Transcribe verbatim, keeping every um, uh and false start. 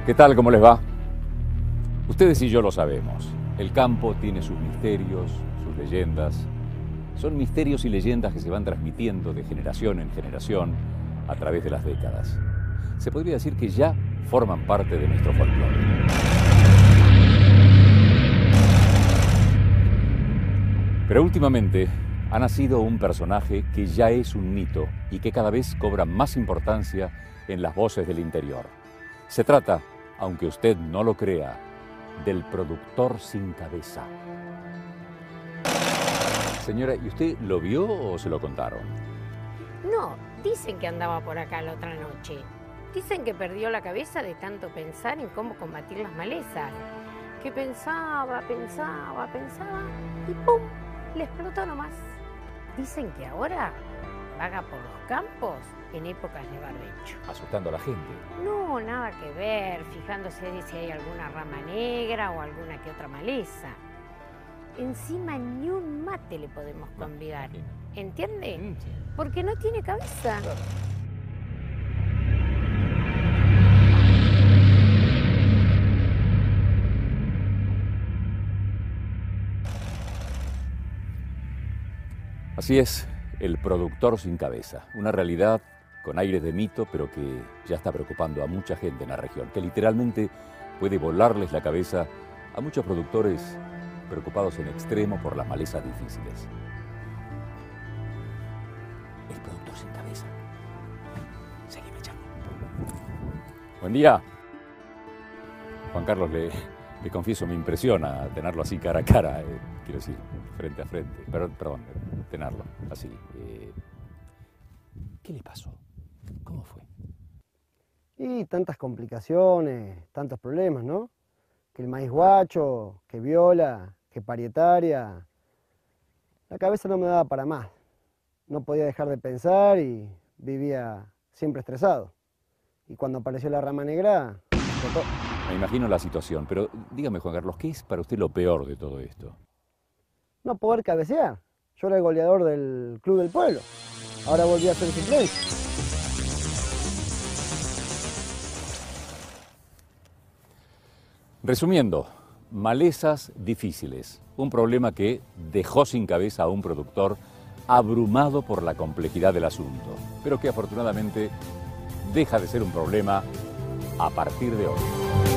¿Qué tal? ¿Cómo les va? Ustedes y yo lo sabemos. El campo tiene sus misterios, sus leyendas. Son misterios y leyendas que se van transmitiendo de generación en generación a través de las décadas. Se podría decir que ya forman parte de nuestro folclore. Pero últimamente ha nacido un personaje que ya es un mito y que cada vez cobra más importancia en las voces del interior. Se trata, aunque usted no lo crea, del productor sin cabeza. Señora, ¿y usted lo vio o se lo contaron? No, dicen que andaba por acá la otra noche. Dicen que perdió la cabeza de tanto pensar en cómo combatir las malezas. Que pensaba, pensaba, pensaba y ¡pum! Le explotó nomás. Dicen que ahora vaga por los campos en épocas de barbecho. Asustando a la gente. No, nada que ver, fijándose de si hay alguna rama negra o alguna que otra maleza. Encima ni un mate le podemos convidar, ¿entiende? Porque no tiene cabeza. Así es, el productor sin cabeza. Una realidad con aires de mito, pero que ya está preocupando a mucha gente en la región, que literalmente puede volarles la cabeza a muchos productores preocupados en extremo por las malezas difíciles. El productor sin cabeza. Seguime, chamo. Buen día. Juan Carlos, le, le confieso, me impresiona tenerlo así cara a cara, eh, quiero decir, frente a frente. Pero, perdón, tenerlo así. Eh, ¿Qué le pasó? ¿Cómo fue? Y tantas complicaciones, tantos problemas, ¿no? Que el maíz guacho, que viola, que parietaria. La cabeza no me daba para más. No podía dejar de pensar y vivía siempre estresado. Y cuando apareció la rama negra, explotó. Me imagino la situación, pero dígame, Juan Carlos, ¿qué es para usted lo peor de todo esto? No poder cabecear. Yo era el goleador del club del pueblo. Ahora volví a ser suplente. Resumiendo, malezas difíciles, un problema que dejó sin cabeza a un productor abrumado por la complejidad del asunto, pero que afortunadamente deja de ser un problema a partir de hoy.